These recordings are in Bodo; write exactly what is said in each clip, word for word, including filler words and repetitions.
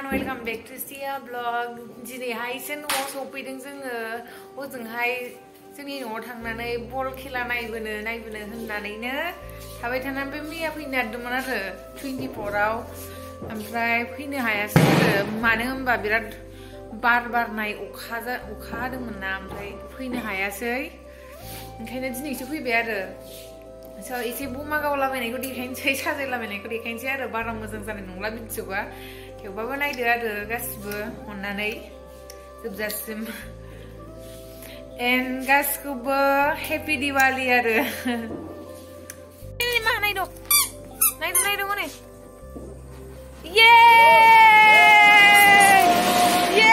welcome back to Sia Vlog. दिनैहाय एसे न'आव सफैदों जोङो ओजोंहाय जोंनि न'आव थांनानै बल खेला नायबोनो नायबोनो होननानैनो थाबाय थानानै बे मैया फैनो नागिरदोंमोन आरो टुवेन्टिफ'र आव ओमफ्राय फैनो हायासै आरो मानो होनबा बिराद बार बारनाय अखा अखा हादोंमोन ना ओमफ्राय फैनो हायासै ओंखायनो दिनैसो फैबाय आरो स' एसे बमा गावलाबायनायखौ देखायनोसै साजायलाबायनायखौ देखायनोसै आरो बारा मोजां जानाय नंला भिडिअ'आ थेवबाबो नायदो आरो गासिबो अननानै जोबजासिम एन्ड गासिखौबो हेपि दिवाली आरो मा नायदो नायदो नायदो माने ये ये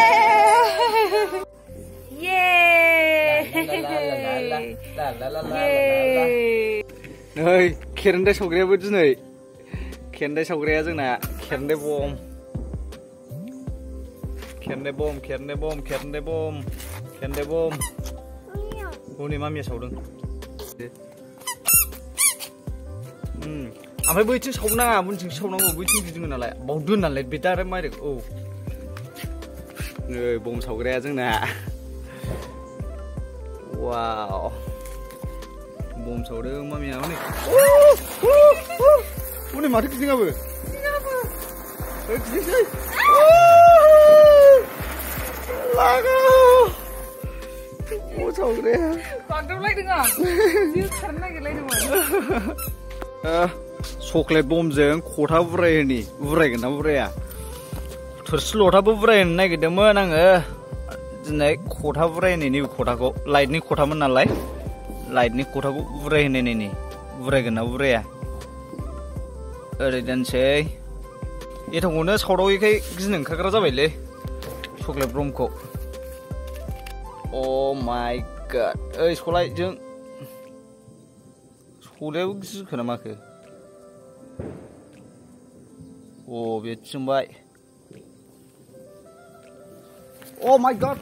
ये नै खेरेन्दाय सावग्रायाबो दिनै खेरेन्दाय सावग्राया जोंना खेरेन्दाय बम खेरेन्दाय बम खेरेन्दाय बम खेरेन्दाय बम खेरेन्दाय बम हनै मामिया सावदों ओमफ्राय बैथिं सावनाङा बैथिं सावनांगौ बैथिं गिदिङो नालाय बाव दोन नालाय बे डाइरेक्ट माइरेक औ नै बम सावग्राया जोंना वाव bom saudara mami apa nih? Oh, ini mati kisah apa? Kisah apa? Eh, kisah. Laga. Oh, saudara. Kontrol lagi dengar. Dia karena gila itu mana? Eh, coklat bom jeng kota burai ini, burai kan burai ya. Terus lota burai ini kita mana nggak? Naik kota burai ini nih kota kok, light nih kota mana light? Light ni kota ku burai ni ni burai kena burai ya. Ada dan saya, itu guna saudara ikai kisah kakak raja beli, coklat bromko. Oh my god, eh sekolah jeng, sekolah itu kisah kenapa ke? Oh betul baik. Oh my god.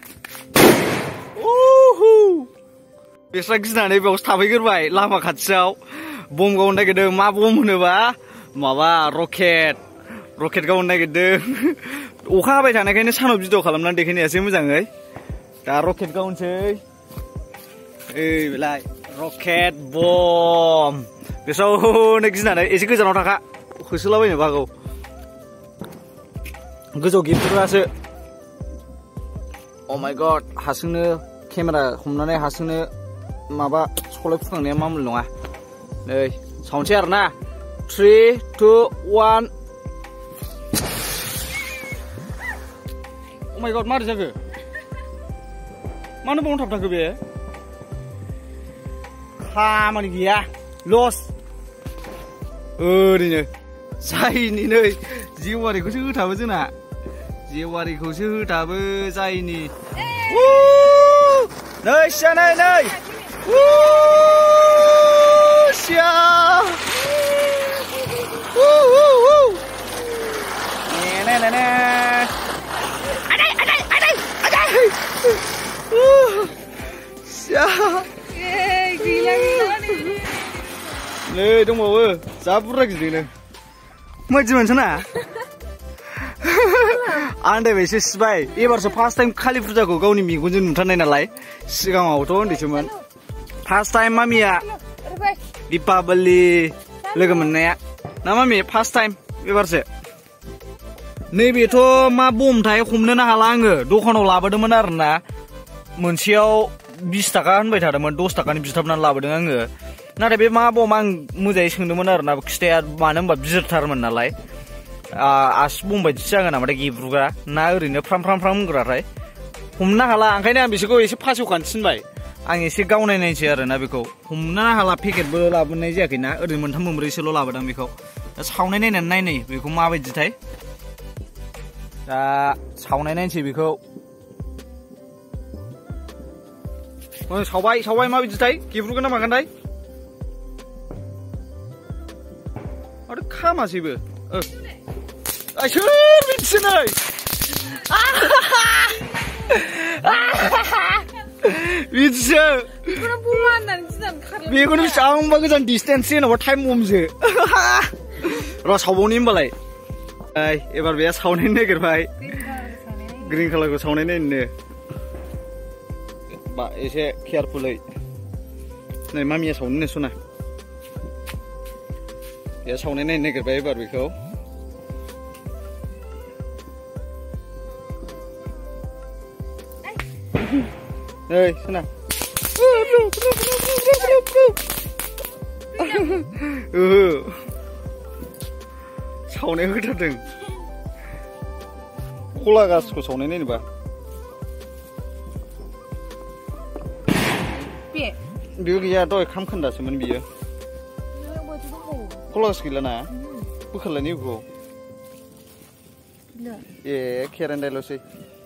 Woohoo. Biasa gisnane bagus थाफैग्रोबाय लामा खाथियाव बम गावनो नागिरदों मा बम होनोबा माबा रकेट रकेट गावनो नागिरदों अखा हाबाय थानायखायनो सानाव भिडिअ खालामनानै देखायनायासै मोजाङै दा रकेट गावनोसै ओइ बेलाय रकेट बम बेसावनो गिनानै एसे गोजानाव थाखा होसोलाबायनो हागौ गोजौ गिफ्टफोरासो Oh my god हारसिंनो केमेरा हमनानै हारसिंनो माबा सलाय फुखांनाया मामुल नङा नै साउन्डसै आरो ना three two one Oh my god मारै जाखो मानो बावनो थाबथाखो बे खामानि गैया लस ओरैनो जायनि नै जेवारिखौसो होथाबो जोंना जेवारिखौसो होथाबो जायनि नै सिया नै नै सिया ने ने ने आदै आदै आदै आदै सिया gila gila नै दंबावो जा बुरजा गिदिरनो माबायदि मोनसोना आन्दायबायसो सिबाय एबारसो फार्स्ट टाइम कालि फुजाखौ गावनि मेगनजों नुथारनाय नालाय सिगाङावथ' उन्दैसोमोन फार्स्ट टाइम मामिया दीपावली लोगो मोननाया ना मामि फार्स्ट टाइम एबारसो नैबेथ' मा बमथाय हमनोनो हाला आङो दखानाव लाबोदोंमोन आरोना मोनसेयाव बिस थाखा होनबाय थादोंमोन दस थाखानि बिथाबनानै लाबोदों आङो नाथाय बे मा बम आं मोजाङै सोंदोंमोन आरोना खिथाया मानो होनबा बिजिरथारमोन नालाय आसि बम बायदिसो जागोन नामाथाय गेब्रुग्रा ना ओरैनो फ्राम फ्राम फ्राम होनग्राथाय हमनो हाला ओंखायनो आं बिसोरखौ एसे फासेवखानो थिनबाय आं एसे गावनाय नायनोसै आरोना बेखौ हमनो हाला पेकेटबो लाबोनाय जायाखैना ओरैनो मोनथाम मोनब्रैसोल' लाबोदों बेखौ दा सावनाय नायनानै नायनाय बेखौ माबायदिथाय दा सावनाय नायनोसै बेखौ सावबाय सावबाय माबायदिथाय गेब्रुगोन ना मागोनथाय आरो खामासैबो सोर मिथियो नै बिदिसो बेखौनो बेसेबांबा गोजान डिसटेन्स जेन'बा टाइम बमसो र' सावबावनि होनबालाय Ay, ebar beya sawnay nagirbay. Green color ko sawnay nagirbay. Ba, ese carefully. Nay mamiya sawnay suna. Ya sawnay nagirbay ebar beko. Hey, suna. Uh. 사오네 흐르등 콜라가스고 사오네 봐. 비. 비기야 또 감큰다스면 비요. 콜라가스 길라나. 부클라니 그거. 네. 예, 케란델로시.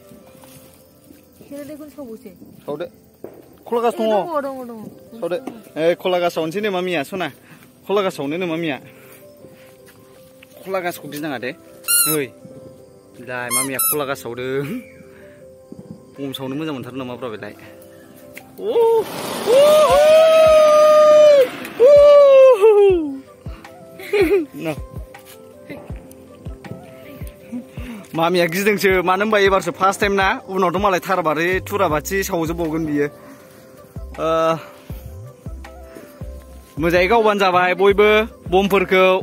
케란델군 사보세. 사오데. 콜라가스 통어. 사오데. 에, 콜라가스 온지네 맘이야, 소나. 콜라가스 오네는 맘이야. 콜라가스 고기 지나가 돼? 어이, 나 마미야 콜라가스 오르. 몸 사오는 문제 못 하는 놈아 브라벨. 오, 오, 오, 나. 마미야 기증서 많은 바에 벌써 파스트 타임 나. 오늘도 말에 타라바리 투라바치 사오서 보건 비에. 어, 모자이 가오반 자바이 보이브 봄퍼크.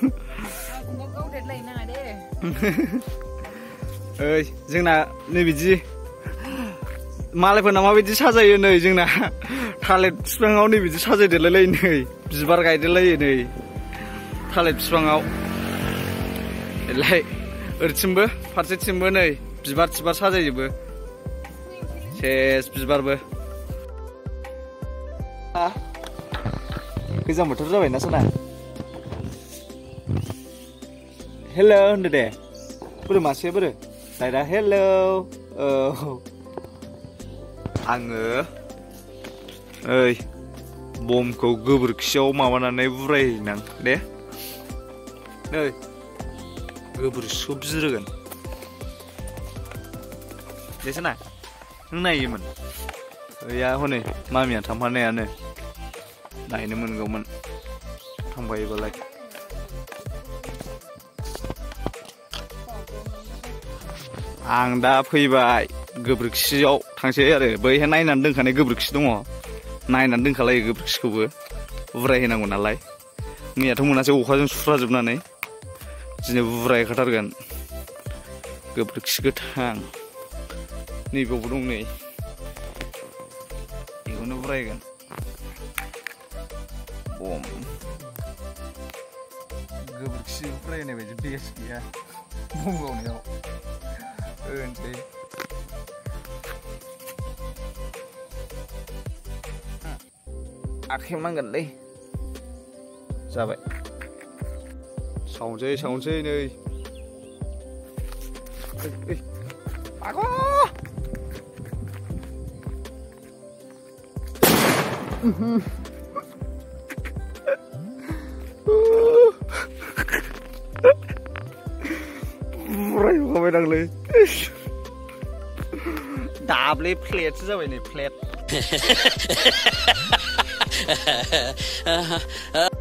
Ơi, जोंना नै बिदि मालायफोरना माबायदि साजायो नै जोंना थालिर बिफाङाव नै बिदि साजायदेरलाय लायो नै बिबार गायदेरलायो नै थालिर बिफाङाव लाय ओरैथिंबो फारसेथिंबो नै बिबार बिबार साजायजोबो सेस बिबारबो गोजां बोथोर जाबायना सना हेल' होनदो दे बोरो मासे बोरो दायरा हेल' औ आङो ओइ बमखौ गोबोरखियाव माबानानै बुरायनां दे नै गोबोरखिखौ बिरोगोन देसना नों नायोमोन ओइया हनै मामिया थांफानायानो नायनो मोनगौमोन थांबायोबालाय आं दा फैबाय गोबोरखियाव थांसै आरो बैहाय नायनानै दोनखानाय गोबोरखि दङ नायनानै दोनखालायो गोबोरखिखौबो बुरायहोनांगौ नालाय मैयाथ' मोनासै अखाजों सुस्राजोबनानै दिनै बुरायखाथारगोन गोबोरखि गोथां नैबावबो दं नै बेखौनो बुरायगोन बम गोबोरखि बुरायनाय बायदि बेस गैया बम गावनायाव ओनसै आखेम नांगोनलै जाबाय सावनोसै सावनोसै नै आगो बुरायहोखाबाय दांलै दाब्ले प्लेटसो जाबाय नै प्लेट